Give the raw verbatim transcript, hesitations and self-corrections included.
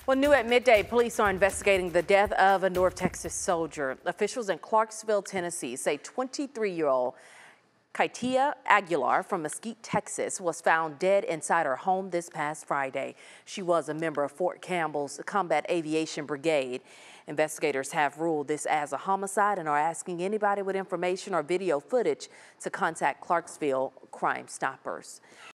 Well, new at midday, police are investigating the death of a North Texas soldier. Officials in Clarksville, Tennessee say twenty-three-year-old Duenas-Aguilar from Mesquite, Texas, was found dead inside her home this past Friday. She was a member of Fort Campbell's Combat Aviation Brigade. Investigators have ruled this as a homicide and are asking anybody with information or video footage to contact Clarksville Crime Stoppers.